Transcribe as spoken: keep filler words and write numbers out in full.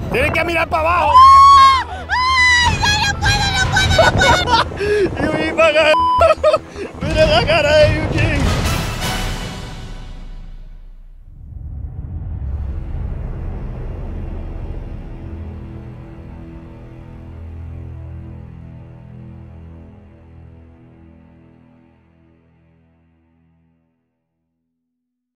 Tienes que mirar para abajo. ¡Ay, no, no puedo, no puedo, no puedo! Y mi paga. Mira la cara de